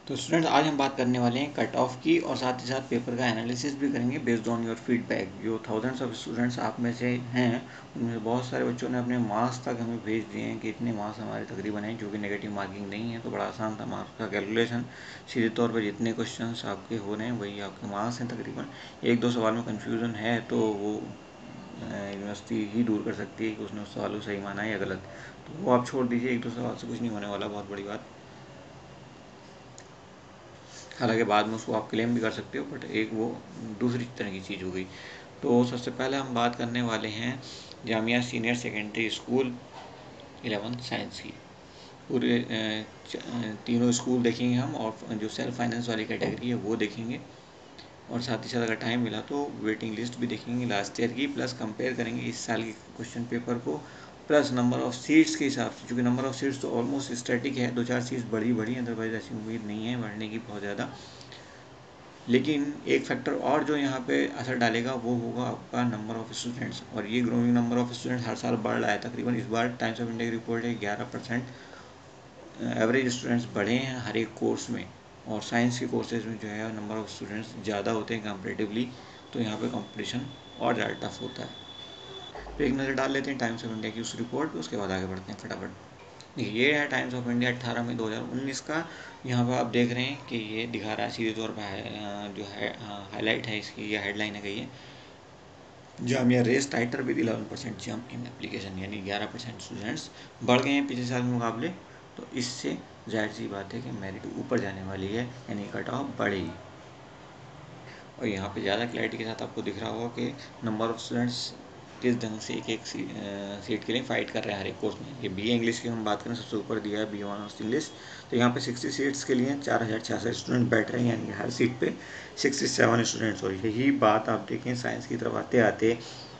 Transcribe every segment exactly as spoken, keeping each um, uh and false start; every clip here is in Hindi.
तो स्टूडेंट्स आज हम बात करने वाले हैं कट ऑफ की और साथ ही साथ पेपर का एनालिसिस भी करेंगे बेस्ड ऑन योर फीडबैक। जो थाउजेंड्स ऑफ स्टूडेंट्स आप में से हैं उनमें से बहुत सारे बच्चों ने अपने मार्क्स तक हमें भेज दिए हैं कि इतने मार्क्स हमारे तकरीबन हैं, जो कि नेगेटिव मार्किंग नहीं है। तो बड़ा आसान था मार्क्स का कैलकुलेशन। सीधे तौर पर जितने क्वेश्चन आपके हो रहे हैं वही आपके मार्क्स हैं तकरीबन। एक दो सवाल में कन्फ्यूज़न है तो वो यूनिवर्सिटी ही दूर कर सकती है कि उसने उस सवाल को सही माना है या गलत। तो वो आप छोड़ दीजिए, एक दो सवाल से कुछ नहीं होने वाला, बहुत बड़ी बात। हालांकि बाद में उसको आप क्लेम भी कर सकते हो, बट एक वो दूसरी तरह की चीज़ हो गई। तो सबसे पहले हम बात करने वाले हैं Jamia senior secondary school eleven science की। पूरे तीनों स्कूल देखेंगे हम, और जो सेल्फ फाइनेंस वाली कैटेगरी है वो देखेंगे, और साथ ही साथ अगर टाइम मिला तो वेटिंग लिस्ट भी देखेंगे लास्ट ईयर की, प्लस कंपेयर करेंगे इस साल के क्वेश्चन पेपर को, प्लस नंबर ऑफ सीट्स के हिसाब से, क्योंकि नंबर ऑफ सीट्स तो ऑलमोस्ट स्टैटिक है, दो चार सीट्स बढ़ी बढ़ी, अदरवाइज ऐसी उम्मीद नहीं है बढ़ने की बहुत ज़्यादा। लेकिन एक फैक्टर और जो यहाँ पे असर डालेगा वो होगा आपका नंबर ऑफ़ स्टूडेंट्स, और ये ग्रोइंग नंबर ऑफ़ स्टूडेंट्स हर साल बढ़ रहा है। तकरीबन इस बार टाइम्स ऑफ इंडिया की रिपोर्ट है ग्यारह परसेंट एवरेज स्टूडेंट्स बढ़े हैं हर एक कोर्स में, और साइंस के कोर्सेज में जो है नंबर ऑफ़ स्टूडेंट्स ज़्यादा होते हैं कंपेरेटिवली। तो यहाँ पे कंपटीशन और ज़्यादा टफ होता है। तो एक नज़र डाल लेते हैं टाइम्स ऑफ इंडिया की उस रिपोर्ट पर, उसके बाद आगे बढ़ते हैं फटाफट। ये है टाइम्स ऑफ इंडिया अट्ठारह मई दो हज़ार उन्नीस का। यहाँ पर आप देख रहे हैं कि ये दिखा रहा है सीधे तौर पर, जो है हाईलाइट है इसकी, ये हेडलाइन है गई है, Jamia race tighter with eleven percent jump in application, यानी ग्यारह परसेंट स्टूडेंट्स बढ़ गए हैं पिछले साल के मुकाबले। तो इससे जाहिर सी बात है कि मेरिट ऊपर जाने वाली है, यानी कट ऑफ बढ़ेगी। और यहाँ पे ज़्यादा क्लैरिटी के साथ आपको दिख रहा होगा कि नंबर ऑफ़ स्टूडेंट्स किस ढंग से एक एक सी, सीट के लिए फ़ाइट कर रहे हैं हर एक कोर्स में। ये बी ए इंग्लिश की हम बात करें, सबसे ऊपर दिया है बी ऑनर्स इंग्लिश। तो यहाँ पे सिक्सटी सीट्स के लिए चार हज़ार छियासठ स्टूडेंट बैठ रहे हैं, यानी हर सीट पे सिक्सटी सेवन स्टूडेंट्स। और यही बात आप देखें साइंस की तरफ आते आते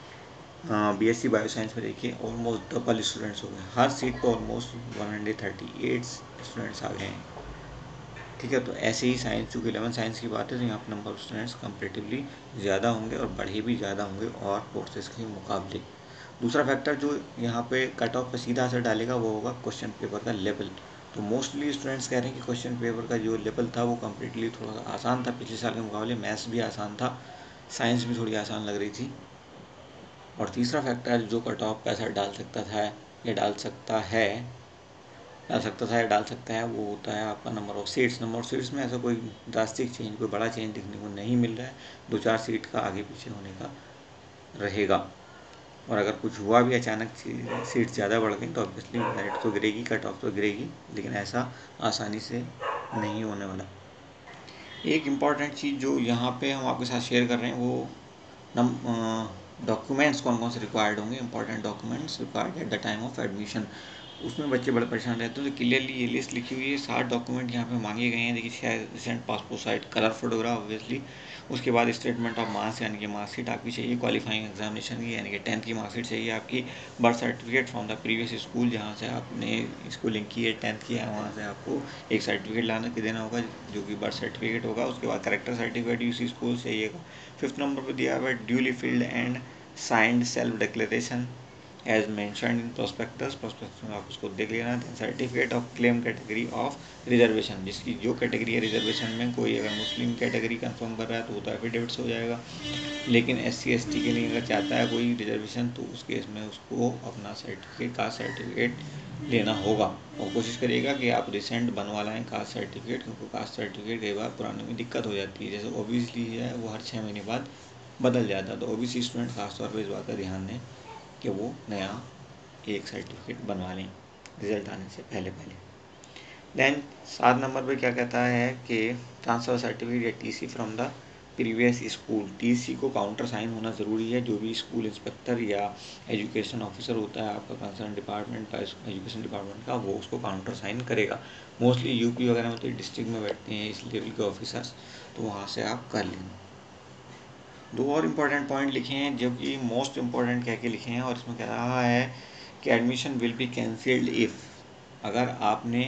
B S C bio science में देखिए ऑलमोस्ट डबल स्टूडेंट्स हो गए, हर सीट पर almost one hundred thirty eight students आ गए हैं। ठीक है, तो ऐसे ही साइंस, चूँकि इलेवन साइंस की बात है तो यहाँ पर नंबर ऑफ स्टूडेंट्स कंपेरेटिवली ज़्यादा होंगे और बढ़े भी ज़्यादा होंगे और कोर्सेज के मुकाबले। दूसरा फैक्टर जो यहाँ पे कट ऑफ पर सीधा असर डालेगा वो होगा क्वेश्चन पेपर का लेवल। तो मोस्टली स्टूडेंट्स कह रहे हैं कि क्वेश्चन पेपर का जो लेवल था वो कम्प्लीटली थोड़ा सा आसान था पिछले साल के मुकाबले। मैथ्स भी आसान था, साइंस भी थोड़ी आसान लग रही थी। और तीसरा फैक्टर जो कट ऑफ पर असर डाल सकता था या डाल सकता है डाल सकता था या डाल सकता है वो होता है आपका number of seats. Number of seats में ऐसा कोई ड्रास्टिक चेंज, कोई बड़ा चेंज दिखने को नहीं मिल रहा है, दो चार सीट का आगे पीछे होने का रहेगा। और अगर कुछ हुआ भी अचानक सीट ज़्यादा बढ़ गई तो ऑब्वियसली मेरिट तो गिरेगी, कट ऑफ तो गिरेगी, लेकिन ऐसा आसानी से नहीं होने वाला। एक इम्पॉर्टेंट चीज़ जो यहाँ पे हम आपके साथ शेयर कर रहे हैं वो नम डॉक्यूमेंट्स कौन कौन से रिक्वायर्ड होंगे, important documents required at the time of admission. उसमें बच्चे बड़े परेशान रहते हैं, तो क्लियरली ये लिस्ट लिखी हुई है, सात डॉक्यूमेंट यहाँ पे मांगे गए हैं। देखिए, शायद recent passport size, colour photograph obviously, उसके बाद स्टेटमेंट ऑफ मार्क्स यानी कि मार्कशीट आपकी चाहिए क्वालिफाइंग एग्जामिनेशन की, यानी कि टेंथ की मार्कशीट चाहिए आपकी, birth certificate from the previous school जहाँ से आपने स्कूलिंग की है, टेंथ की है, वहाँ से आपको एक सर्टिफिकेट लाना के देना होगा जो कि बर्थ सर्टिफिकेट होगा। उसके बाद करेक्टर सर्टिफिकेट उसी स्कूल से चाहिएगा। फिफ्थ नंबर पर दिया हुआ है duly filled and signed self declaration as mentioned in prospectus. Prospectus में आप उसको देख लेना। Then certificate of claim category of reservation, जिसकी जो कैटेगरी है रिजर्वेशन में, कोई अगर मुस्लिम कैटेगरी कंफर्म कर रहा है तो वो तो एफिडेविट से हो जाएगा, लेकिन एस सी एस टी के लिए अगर चाहता है कोई रिजर्वेशन तो उस केस में उसको अपना सर्टिफिकेट, कास्ट सर्टिफिकेट लेना होगा। और कोशिश करिएगा कि आप रिसेंट बनवा लाएँ कास्ट सर्टिफिकेट, क्योंकि कास्ट सर्टिफिकेट कई बार पुराने में दिक्कत हो जाती है। जैसे ओबीसी है वो हर छः महीने बाद बदल जाता है, तो ओबीसी स्टूडेंट खासतौर पर इस बात का ध्यान दें कि वो नया एक सर्टिफिकेट बनवा लें रिजल्ट आने से पहले पहले। देन सात नंबर पे क्या कहता है कि ट्रांसफ़र सर्टिफिकेट या TC from the previous school. TC को काउंटर साइन होना ज़रूरी है। जो भी स्कूल इंस्पेक्टर या एजुकेशन ऑफिसर होता है आपका कंसर्न डिपार्टमेंट का, एजुकेशन डिपार्टमेंट का, वो उसको काउंटर साइन करेगा। मोस्टली यूपी वगैरह में तो डिस्ट्रिक्ट में बैठते हैं इस लेवल के ऑफिसर्स, तो वहाँ से आप कर लें। दो और इम्पोर्टेंट पॉइंट लिखे हैं जो कि मोस्ट इम्पोर्टेंट कह के लिखे हैं, और इसमें कह रहा है कि admission will be cancelled if, अगर आपने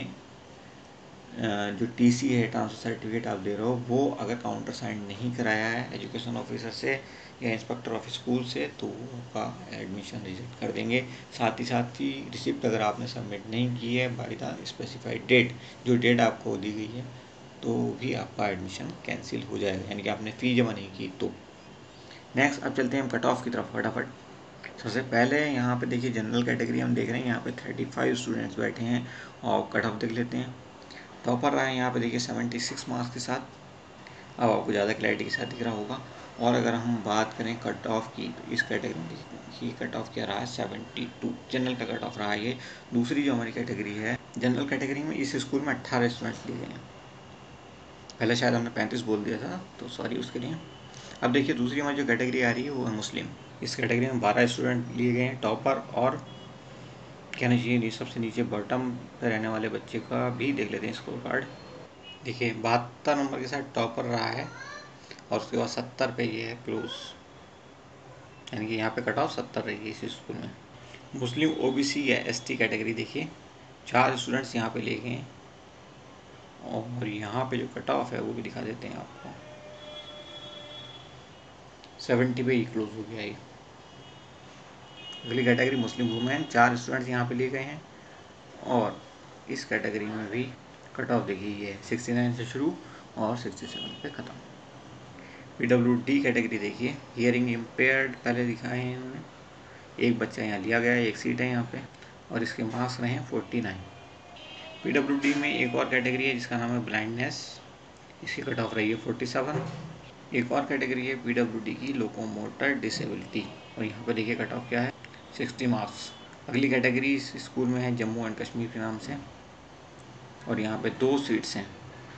जो टीसी है, ट्रांसफर सर्टिफिकेट आप दे रहे हो, वो अगर काउंटर साइन नहीं कराया है एजुकेशन ऑफिसर से या इंस्पेक्टर ऑफ स्कूल से, तो वो आपका एडमिशन रिजेक्ट कर देंगे। साथ ही साथ ही रिसिप्ट अगर आपने सबमिट नहीं की है बाय द स्पेसिफाइड डेट, जो डेट आपको दी गई है तो भी आपका एडमिशन कैंसिल हो जाएगा, यानी कि आपने फ़ी जमा नहीं की तो। नेक्स्ट अब चलते हैं हम कट ऑफ की तरफ फटाफट। सबसे पहले यहाँ पे देखिए जनरल कैटेगरी हम देख रहे हैं, यहाँ पे पैंतीस स्टूडेंट्स बैठे हैं और कट ऑफ देख लेते हैं। टॉपर रहा है यहाँ पे देखिए छिहत्तर मार्क्स के साथ। अब आपको ज़्यादा क्लैरिटी के साथ दिख रहा होगा। और अगर हम बात करें कट ऑफ की तो इस कैटेगरी की कट ऑफ क्या रहा है बहत्तर, जनरल का कट ऑफ रहा है ये। दूसरी जो हमारी कैटेगरी है जनरल कैटेगरी में, इस स्कूल में अट्ठारह स्टूडेंट्स लिए गए हैं। पहले शायद हमने पैंतीस बोल दिया था, तो सॉरी उसके लिए। अब देखिए दूसरी हमारी जो कैटेगरी आ रही है वो है मुस्लिम। इस कैटेगरी में बारह स्टूडेंट लिए गए हैं। टॉपर और कहना चाहिए सबसे नीचे बॉटम पर रहने वाले बच्चे का भी देख लेते हैं स्कोर कार्ड। देखिए बहत्तर नंबर के साथ टॉपर रहा है और उसके बाद सत्तर पे ये है क्लोज, यानी कि यहाँ पे कट ऑफ सत्तर रही है इस स्कूल में। मुस्लिम ओबीसी या एसटी कैटेगरी देखिए चार स्टूडेंट्स यहाँ पे ले गए हैं और यहाँ पे जो कट ऑफ है वो भी दिखा देते हैं आपको, सत्तर पे ही क्लोज हो गया है। अगली कैटेगरी मुस्लिम वुमेन, चार स्टूडेंट्स यहाँ पे लिए गए हैं और इस कैटेगरी में भी कट ऑफ देखिए ये उनहत्तर से शुरू और सड़सठ पे ख़त्म। पीडब्ल्यू डी कैटेगरी देखिए हियरिंग इम्पेयर्ड पहले दिखाए हैं इन्होंने, एक बच्चा यहाँ लिया गया है, एक सीट है यहाँ पे और इसके मार्क्स रहे हैं उनचास। पीडब्ल्यू डी में एक और कैटेगरी है जिसका नाम है ब्लाइंडनेस, इसकी कट ऑफ रही है सैंतालीस। एक और कैटेगरी है पीडब्ल्यू डी की लोकोमोटर डिसेबिलिटी और यहाँ पे देखिए कट ऑफ क्या है साठ मार्क्स। अगली कैटेगरी इस स्कूल में है जम्मू एंड कश्मीर के नाम से और यहाँ पे दो सीट्स हैं,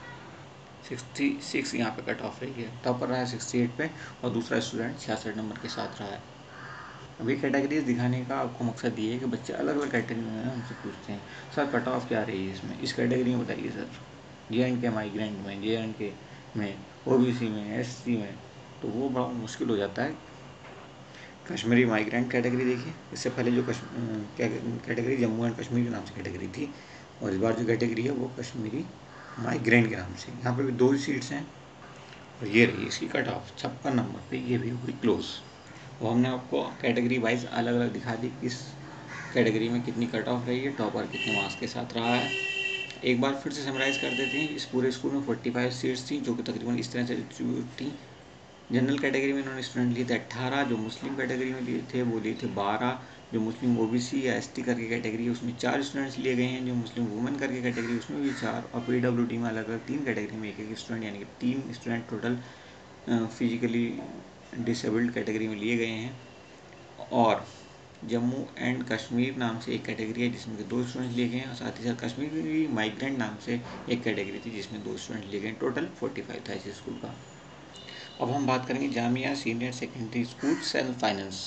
छियासठ यहाँ पे कट ऑफ रही है। टॉपर रहा है अड़सठ पे और दूसरा स्टूडेंट छियासठ नंबर के साथ रहा है। अभी कैटेगरीज दिखाने का आपको मकसद ये है कि बच्चे अलग अलग कैटेगरी में हमसे पूछते हैं सर कट ऑफ क्या रही है इसमें, इस कैटेगरी में बताइए sir, J and K migrant में, जे एंड के में, ओबीसी में, एससी में, तो वो बड़ा मुश्किल हो जाता है। कश्मीरी माइग्रेंट कैटेगरी देखिए, इससे पहले जो कैटेगरी जम्मू एंड कश्मीर के नाम से कैटेगरी थी और इस बार जो कैटेगरी है वो कश्मीरी माइग्रेंट के नाम से। यहाँ पे भी दो ही सीट्स हैं और ये रही इसकी कट ऑफ छप्पन नंबर पे, ये भी हुई क्लोज। वो हमने आपको कैटेगरी वाइज अलग अलग दिखा दी किस कैटेगरी में कितनी कट ऑफ रही है, टॉपर कितने मार्क्स के साथ रहा है। एक बार फिर से समराइज़ कर देते हैं, इस पूरे स्कूल में पैंतालीस सीट्स थी जो कि तकरीबन इस तरह से डिस्ट्रीब्यूट थी। जनरल कैटेगरी में इन्होंने स्टूडेंट लिए थे अट्ठारह, जो मुस्लिम कैटेगरी में लिए थे वो लिए थे बारह, जो मुस्लिम ओबीसी या एसटी करके कैटेगरी है उसमें चार स्टूडेंट्स लिए गए हैं, जो मुस्लिम वुमेन करके कैटेगरी उसमें भी चार, और पीडब्ल्यूडी में अलग अलग तीन कैटेगरी में एक एक स्टूडेंट, यानी कि तीन student total physically disabled category में लिए गए हैं। और जम्मू एंड कश्मीर नाम से एक कैटेगरी है जिसमें दो स्टूडेंट्स लिए गए हैं और साथ ही साथ कश्मीरी माइग्रेंट नाम से एक कैटेगरी थी जिसमें दो स्टूडेंट लिए गए। टोटल पैंतालीस था इस स्कूल का। अब हम बात करेंगे Jamia senior secondary school self finance.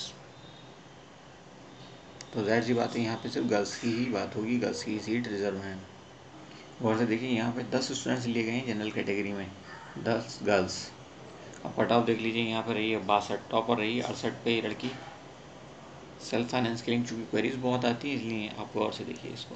तो जाहिर सी बात है यहाँ पे सिर्फ गर्ल्स की ही बात होगी, गर्ल्स की सीट रिजर्व है। गौर से देखिए यहाँ पे दस स्टूडेंट्स लिए गए हैं जनरल कैटेगरी में, दस गर्ल्स। अब कट ऑफ देख लीजिए यहाँ पर रही है बासठ, टॉपर रही है अड़सठ पे लड़की। सेल्फ फाइनेंस के लिए चूँकि क्वेरीज बहुत आती है इसलिए आप गौर से देखिए इसको,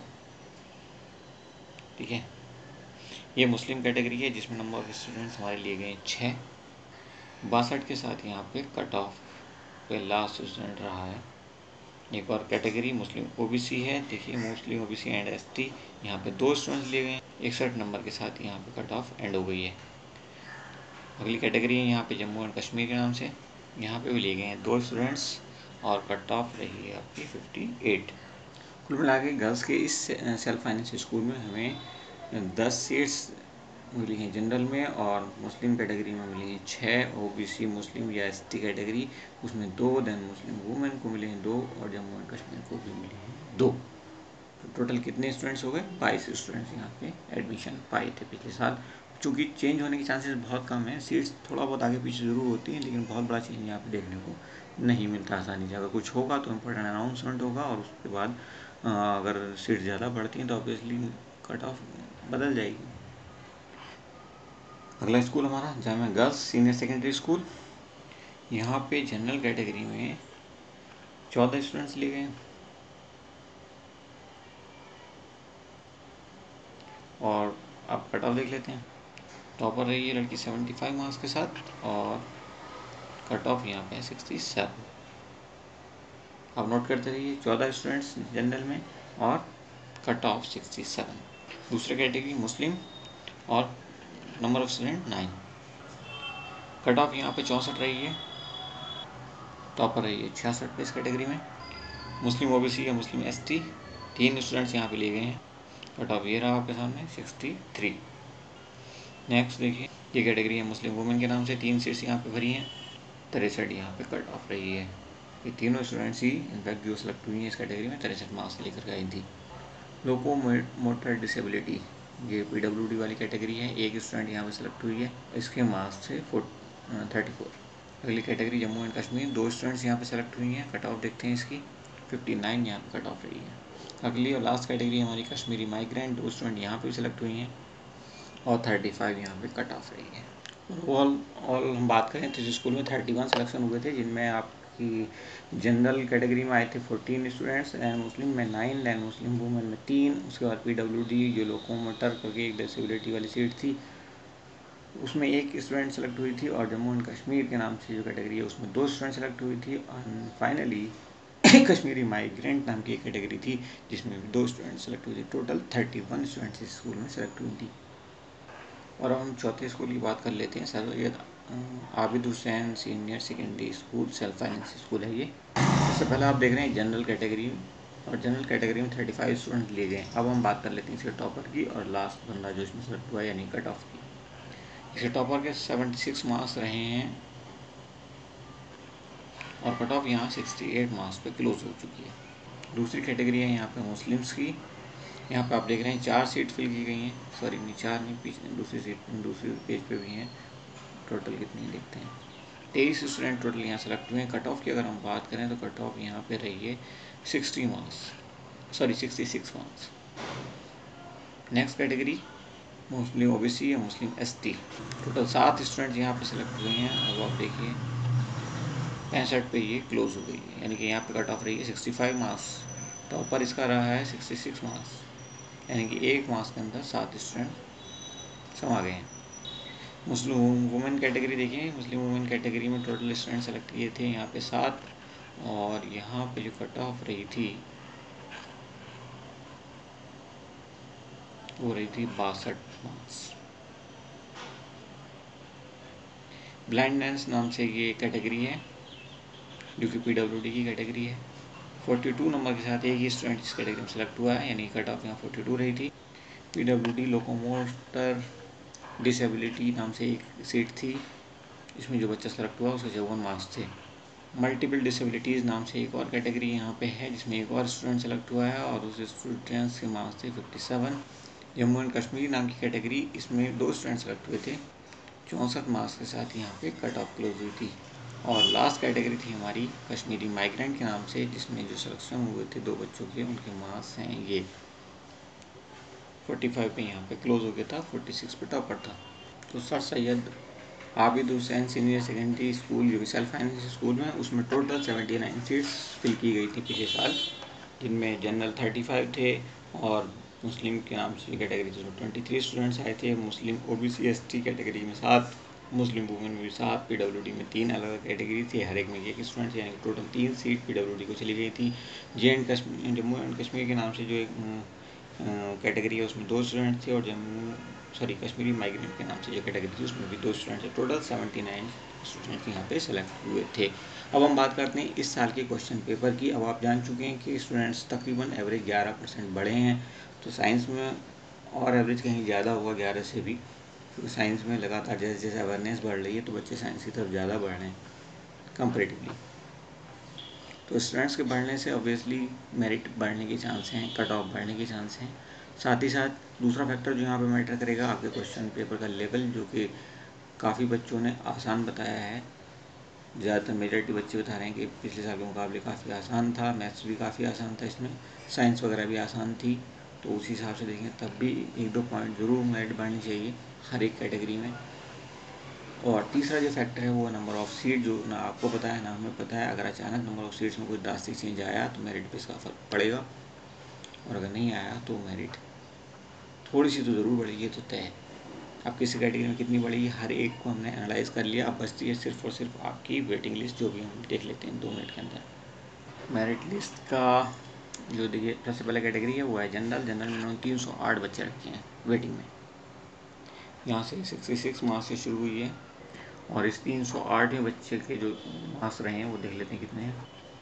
ठीक है। ये मुस्लिम कैटेगरी है जिसमें नंबर ऑफ स्टूडेंट्स हमारे लिए गए छः, बासठ के साथ यहाँ पे कट ऑफ पे लास्ट स्टूडेंट रहा है। एक और कैटेगरी मुस्लिम ओबीसी है, देखिए मुस्लिम ओबीसी एंड एसटी, यहाँ पे दो स्टूडेंट्स लिए गए, इकसठ नंबर के साथ यहाँ पे कट ऑफ एंड हो गई है। अगली कैटेगरी है यहाँ पे जम्मू एंड कश्मीर के नाम से, यहाँ पे भी लिए गए हैं दो स्टूडेंट्स और कट ऑफ रही है आपकी अट्ठावन। कुल मिला के गर्ल्स के इस सेल्फ फाइनेंस स्कूल में हमें दस सीट्स मिली हैं जनरल में और मुस्लिम कैटेगरी में मिली हैं छः, ओबीसी मुस्लिम या एसटी कैटेगरी उसमें दो, देन मुस्लिम वुमेन को मिले हैं दो और जम्मू एंड कश्मीर को भी मिले हैं दो। तो टोटल कितने स्टूडेंट्स हो गए, बाईस स्टूडेंट्स यहाँ पे एडमिशन पाए थे पिछले साल। चूँकि चेंज होने के चांसेस बहुत कम है, सीट्स थोड़ा बहुत आगे पीछे ज़रूर होती हैं लेकिन बहुत बड़ा चेंज यहाँ पे देखने को नहीं मिलता आसानी से। अगर कुछ होगा तो इम्पोर्टेंट अनाउंसमेंट होगा और उसके बाद अगर सीट ज़्यादा बढ़ती हैं तो ऑब्वियसली कट ऑफ बदल जाएगी। अगला स्कूल हमारा Jamia girls senior secondary school. यहाँ पे जनरल कैटेगरी में चौदह स्टूडेंट्स लिए गए और आप कट ऑफ देख लेते हैं। टॉपर रही है लड़की पचहत्तर मार्क्स के साथ और कट ऑफ यहाँ पे सड़सठ। आप नोट करते रहिए चौदह स्टूडेंट्स जनरल में और कट ऑफ सड़सठ। दूसरे कैटेगरी मुस्लिम और number of student nine. Cut off यहाँ पे चौंसठ रही है, टॉपर रही है छियासठ पे इस कैटेगरी में। मुस्लिम ओबीसी या मुस्लिम एसटी तीन स्टूडेंट्स यहाँ पे लिए गए हैं, कट ऑफ ये रहा आपके सामने सिक्सटी थ्री। नेक्स्ट देखिए, ये कैटेगरी है मुस्लिम वुमेन के नाम से, तीन सीट्स यहाँ पे भरी हैं, तिरसठ यहाँ पे कट ऑफ रही है। ये तीनों स्टूडेंट्स ही इनफैक्ट जो सेलेक्ट हुई हैं इस कैटेगरी में तिरसठ मार्क्स लेकर आई थी। लोको मोटर डिसेबिलिटी, ये पीडब्ल्यूडी वाली कैटेगरी है, एक स्टूडेंट यहाँ पे सेलेक्ट हुई है, इसके मार्क्स थे फोर थर्टी फोर। अगली कैटेगरी जम्मू एंड कश्मीर, दो स्टूडेंट्स यहाँ पे सेलेक्ट हुई हैं, कट ऑफ देखते हैं इसकी फिफ्टी नाइन यहाँ पे कट ऑफ रही है। अगली और लास्ट कैटेगरी हमारी कश्मीरी माइग्रेंट, दो स्टूडेंट यहाँ पे सेलेक्ट हुई हैं और थर्टी फाइव यहाँ पे कट ऑफ रही है। ऑल ऑल हम बात करें तो इस स्कूल में थर्टी वन सिलेक्शन हुए थे, जिनमें आपकी जनरल कैटेगरी में आए थे फोर्टीन स्टूडेंट्स, दैन मुस्लिम में नाइन, दैन मुस्लिम वुमेन में तीन, उसके बाद पीडब्ल्यूडी जो लोकोमोटर करके एक डिसेबिलिटी वाली सीट थी उसमें एक स्टूडेंट सेलेक्ट हुई थी, और जम्मू एंड कश्मीर के नाम से जो कैटेगरी है उसमें दो स्टूडेंट सेलेक्ट हुई थी, और फाइनली कश्मीरी माइग्रेंट नाम की एक कैटेगरी थी जिसमें भी दो स्टूडेंट सेलेक्ट हुई थी। टोटल थर्टी वन स्टूडेंट्स इस स्कूल में सेलेक्ट हुई थी। और अब हम चौथे स्कूल की बात कर लेते हैं। Sir Abid Hussain senior secondary school, self finance school है ये। सबसे पहले आप देख रहे हैं जनरल कैटेगरी, और जनरल कैटेगरी में थर्टी फाइव स्टूडेंट लिए गए। अब हम बात कर लेते हैं इसके टॉपर की और लास्ट बंदा जो इसमें सेलेक्ट हुआ यानी कट ऑफ की। इसके टॉपर के सेवेंटी सिक्स मार्क्स रहे हैं और कट ऑफ यहाँ सिक्सटी एट मार्क्स पे क्लोज हो चुकी है। दूसरी कैटेगरी है यहाँ पे मुस्लिम्स की, यहाँ पे आप देख रहे हैं चार सीट फिल की गई हैं, सॉरी नहीं चार नहीं, पीछे दूसरी सीट दूसरी पेज पे भी हैं। टोटल कितनी देखते हैं, तेईस स्टूडेंट टोटल यहाँ सेलेक्ट हुए हैं। कट ऑफ की अगर हम बात करें तो कट ऑफ यहाँ पे रही है sixty marks, sorry sixty six marks. Next category Muslim OBC या मुस्लिम एसटी, टोटल सात स्टूडेंट यहाँ पे सेलेक्ट हुए हैं। अब आप देखिए पैंसठ पे ये क्लोज हो गई है, यानी कि यहाँ पे कट ऑफ रही है सिक्सटी फाइव मार्क्स। टॉपर इसका रहा है सिक्सटी सिक्स मार्क्स, यानी कि एक मार्क्स के अंदर सात स्टूडेंट समा गए हैं। मुस्लिम वुमेन कैटेगरी देखिए, मुस्लिम वुमेन कैटेगरी में टोटल स्टूडेंट सेलेक्ट किए थे यहाँ पे सात, और यहाँ पे जो कट ऑफ रही थी वो रही थी बासठ मार्क्स। ब्लाइंडनेस नाम से ये कैटेगरी है जो कि पीडब्ल्यूडी की कैटेगरी है। फोर्टी टू नंबर के साथ एक ही स्टूडेंट इस कैटेगरी में सेलेक्ट हुआ है, यानी कट ऑफ यहाँ फोर्टी टू रही थी। पीडब्ल्यूडी लोकोमोटर डिसेबिलिटी नाम से एक सीट थी, इसमें जो बच्चा सेलेक्ट हुआ उसके चौवन मार्क्स थे। मल्टीपल डिसेबिलिटीज़ नाम से एक और कैटेगरी यहाँ पे है जिसमें एक और स्टूडेंट सेलेक्ट हुआ है और उस स्टूडेंट्स के मार्क्स थे fifty seven. Jammu and Kashmir नाम की कैटेगरी, इसमें दो स्टूडेंट सेलेक्ट हुए थे, चौंसठ मार्क्स के साथ यहाँ पे कट ऑफ क्लोज हुई थी। और लास्ट कैटेगरी थी हमारी कश्मीरी माइग्रेंट के नाम से, जिसमें जो सिलेक्शन हुए थे दो बच्चों के, उनके मार्क्स हैं ये पैंतालीस पे यहाँ पे क्लोज हो गया था, छियालीस पे टॉपर था। तो sir Syed Abid Hussain senior secondary school जो कि सेल्फ फाइनेंस स्कूल में, उसमें total seventy nine seats fill की गई थी पिछले साल, जिनमें जनरल थर्टी फाइव थे और मुस्लिम के नाम से कैटेगरी थी ट्वेंटी थ्री स्टूडेंट्स आए थे। मुस्लिम ओबीसी एसटी कैटेगरी में सात, मुस्लिम वुमेन में भी सात, पीडब्ल्यूडी में तीन अलग अलग कैटेगरी थी, हर एक में एक स्टूडेंट, यानी टोटल तीन सीट पीडब्ल्यूडी को चली गई थी। J and Kashmir Jammu and Kashmir के नाम से जो एक कैटेगरी है उसमें दो स्टूडेंट थे, और जम्मू सॉरी कश्मीरी माइग्रेंट के नाम से जो कैटेगरी थी उसमें भी दो स्टूडेंट थे। टोटल सेवेंटी नाइन स्टूडेंट यहाँ पे सेलेक्ट हुए थे। अब हम बात करते हैं इस साल के क्वेश्चन पेपर की। अब आप जान चुके हैं कि स्टूडेंट्स तकरीबन एवरेज ग्यारह परसेंट बढ़े हैं, तो साइंस में और एवरेज कहीं ज़्यादा हुआ ग्यारह से भी, क्योंकि साइंस में लगातार जैसे जैसे अवेयरनेस बढ़ रही है तो बच्चे साइंस की तरफ ज़्यादा बढ़ रहे हैं कंपेरेटिवली। तो स्टूडेंट्स के बढ़ने से ऑब्वियसली मेरिट बढ़ने के चांस हैं, कट ऑफ बढ़ने के चांस हैं। साथ ही साथ दूसरा फैक्टर जो यहाँ पे मैटर करेगा आपके क्वेश्चन पेपर का लेवल, जो कि काफ़ी बच्चों ने आसान बताया है। ज़्यादातर मेजॉरिटी बच्चे बता रहे हैं कि पिछले साल के मुकाबले काफ़ी आसान था, मैथ्स भी काफ़ी आसान था, इसमें साइंस वगैरह भी आसान थी। तो उस हिसाब से देखें तब भी एक दो पॉइंट ज़रूर मेरिट बढ़नी चाहिए हर एक कैटेगरी में। और तीसरा जो फैक्टर है वो नंबर ऑफ़ सीट, जो ना आपको पता है ना हमें पता है। अगर अचानक नंबर ऑफ़ सीट्स में कोई ड्रास्टिक चेंज आया तो मेरिट पे इसका फ़र्क पड़ेगा, और अगर नहीं आया तो मेरिट थोड़ी सी तो ज़रूर बढ़ेगी, तो तय है। अब किसी कैटेगरी में कितनी बढ़ेगी हर एक को हमने एनालाइज कर लिया। अब बचती है सिर्फ और सिर्फ आपकी वेटिंग लिस्ट, जो भी हम देख लेते हैं दो मिनट के अंदर। मेरिट लिस्ट का जो देखिए सबसे पहले कैटेगरी है वो है जनरल। जनरल में उन्होंने तीन सौ आठ बच्चे रखे हैं वेटिंग में। यहाँ से छियासठ मार्क्स से शुरू हुई है और इस तीन सौ आठ में बच्चे के जो मार्क्स रहे हैं वो देख लेते हैं कितने हैं।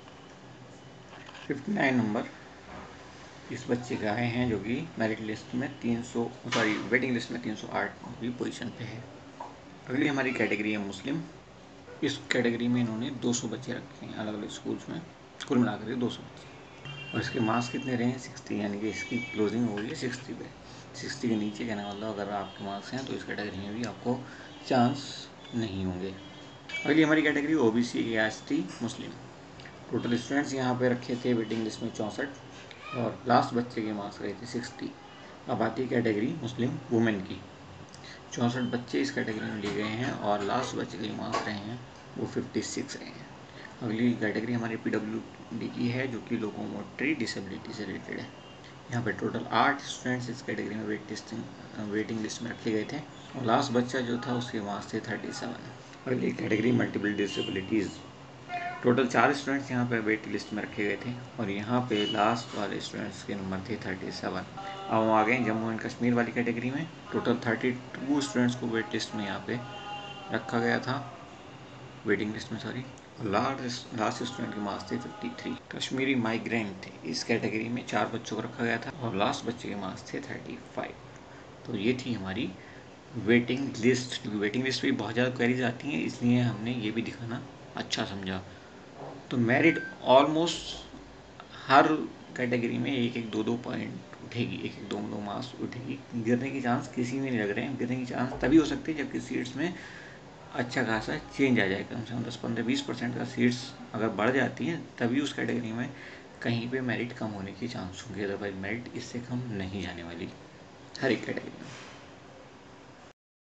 उनसठ नंबर इस बच्चे के आए हैं जो कि मेरिट लिस्ट में तीन सौ सॉरी वेटिंग लिस्ट में तीन सौ आठवीं पोजीशन पे है। अगली हमारी कैटेगरी है मुस्लिम। इस कैटेगरी में इन्होंने दो सौ बच्चे रखे हैं अलग अलग स्कूल्स में, कुल मिलाकर दो सौ बच्चे, और इसके मार्क्स कितने रहे हैं साठ, यानी कि इसकी क्लोजिंग हो गई है साठ पे। साठ के नीचे कहने मतलब अगर आपके मार्क्स हैं तो इस कैटेगरी में भी आपको चांस नहीं होंगे। अगली हमारी category OBC S T Muslim. Total students यहाँ पे रखे थे वेटिंग लिस्ट में चौंसठ और लास्ट बच्चे के मार्क्स रहे थे साठ। अब आती है कैटेगरी मुस्लिम वुमेन की। चौंसठ बच्चे इस कैटेगरी में लिए गए हैं और लास्ट बच्चे के मार्क्स रहे हैं वो छप्पन रहे हैं। अगली कैटेगरी हमारी पीडब्ल्यू डी की है जो कि लोकोमोटरी डिसेबिलिटी से रिलेटेड है। यहाँ पे टोटल आठ स्टूडेंट्स इस कैटेगरी में वेट लिस्टिंग वेटिंग लिस्ट में रखे गए थे और लास्ट बच्चा जो था उसके मार्क्स थे सैंतीस। अगली कैटेगरी मल्टीपल डिसेबिलिटीज़। टोटल चार स्टूडेंट्स यहाँ पे वेट लिस्ट में रखे गए थे और यहाँ पे लास्ट वाले स्टूडेंट्स के नंबर थे सैंतीस। अब हम आ गए जम्मू एंड कश्मीर वाली कैटेगरी में। टोटल बत्तीस स्टूडेंट्स को वेट लिस्ट में यहाँ पे रखा गया था, वेटिंग लिस्ट में सॉरी, लास्ट लास्ट स्टूडेंट के मार्क्स थे तिरेपन। कश्मीरी माइग्रेंट थे इस कैटेगरी में, चार बच्चों को रखा गया था और लास्ट बच्चे के मार्क्स थे पैंतीस। तो ये थी हमारी वेटिंग लिस्ट। वेटिंग लिस्ट पे बहुत ज़्यादा क्वेरीज आती हैं इसलिए हमने ये भी दिखाना अच्छा समझा। तो मेरिट ऑलमोस्ट हर कैटेगरी में एक एक दो दो पॉइंट उठेगी, एक एक दो दो मार्क्स उठेगी। गिरने की चांस किसी में नहीं लग रहे हैं। गिरने की चांस तभी हो सकती है जबकि सीट्स में अच्छा खासा चेंज आ जाए, कम से कम दस पंद्रह बीस परसेंट का सीट्स अगर बढ़ जाती हैं तभी उस कैटेगरी में कहीं पे मेरिट कम होने की चांस होंगे, अदरवाइज मेरिट इससे कम नहीं जाने वाली हर एक कैटेगरी में।